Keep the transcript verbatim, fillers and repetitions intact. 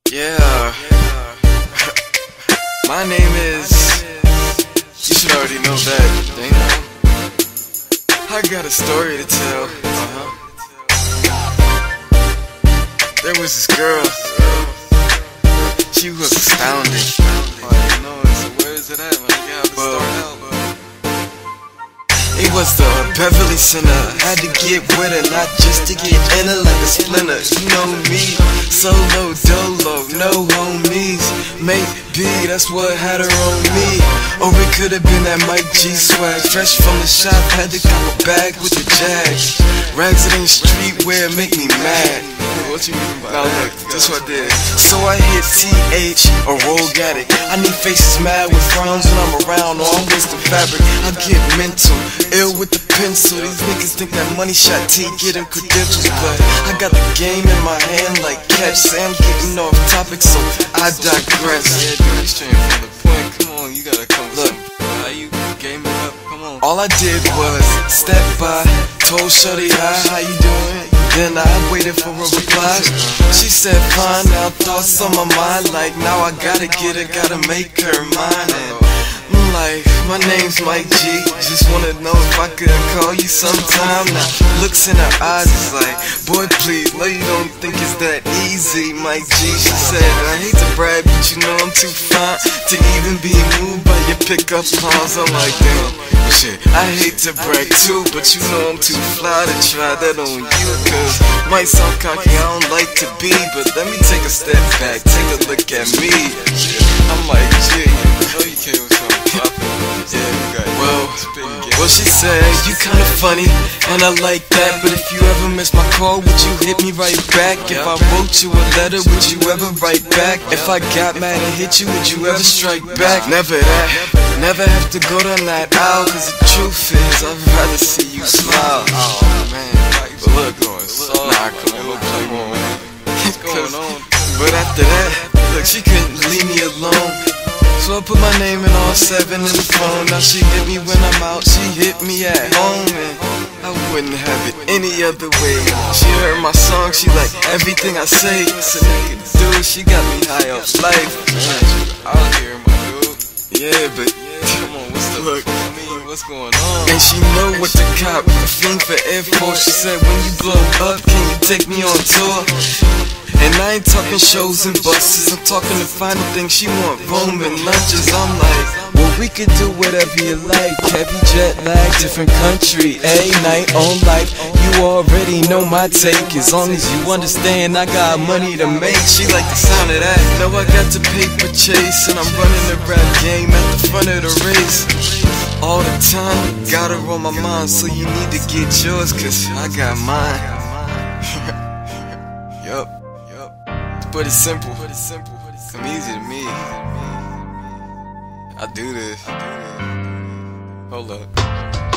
Yeah, my name is, you should already know that, they know. I got a story to tell. Uh-huh. There was this girl, she was astounding. Oh, you know it, so where is it at, man? You gotta start out, bro. It was the Beverly Center. Had to get with her, not just to get in her like a splinter. You know me, solo dolo, no homies. Maybe that's what had her on me. Or it could have been that Mike G swag. Fresh from the shop, had to cop a bag with the Jags. Rags it ain't streetwear, make me mad. What you mean by that? Now look, this what I did. So I hit T H or Rogue Addict. I need faces mad with frowns when I'm around, or I'm wasting fabric. I get mental, ill with the pencil. These niggas think that money shot T get them credentials, but I got the game in my hand like catch. Say I'm getting off topic, so I digress. Yeah, dude, straight from the point. Come on, you gotta come. Look, how you game it up? Come on. All I did was step by, told shorty hi, how you doing? Then I waited for a reply. She said fine, now thoughts on my mind. Like now I gotta get her, gotta make her mine. And I'm like, my name's Mike G. Just wanna know if I could call you sometime. Now looks in her eyes is like, boy please, no you don't think it's that easy, Mike G. She said, I hate to brag, but you know I'm too fine to even be moved by your pickup lines. I'm like, damn, shit, I hate to brag too, but you know I'm too fly to try that on you. Cause might sound cocky, I don't like to be, but let me take a step back, take a look at me. I'm like, gee, I know you came with something poppin'. Yeah, you got it. Well, well she said, you kinda funny, and I like that, but if you ever miss my call, would you hit me right back? If I wrote you a letter, would you ever write back? If I got mad and hit you, would you ever strike back? Never that, never have to go down that aisle, cause the truth is, I'd rather see you smile. Oh man, but look, nah, come on, look, come on, man. What's going on? But after that, look, she couldn't leave me alone. So I put my name in all seven in the phone. Now she hit me when I'm out, she hit me at home, and I wouldn't have it any other way. She heard my song, she like everything I say. So nigga, dude, she got me high off life. Man, out here, my dude. Yeah, but come on, what's the look? I mean, what's going on? And she know what the cop, a fiend for Air Force. She said, when you blow up, can you take me on tour? And I ain't talking shows and buses, I'm talking the final thing she want, Roman lunches. I'm like, well we could do whatever you like, heavy jet lag, different country, a night on life. You already know my take, as long as you understand I got money to make. She like the sound of that, know I got the paper chase, and I'm running the rap game at the front of the race. All the time, got her on my mind, so you need to get yours, cause I got mine. Yup. But it's simple, but it's simple, come easy to me. I do this. Hold up.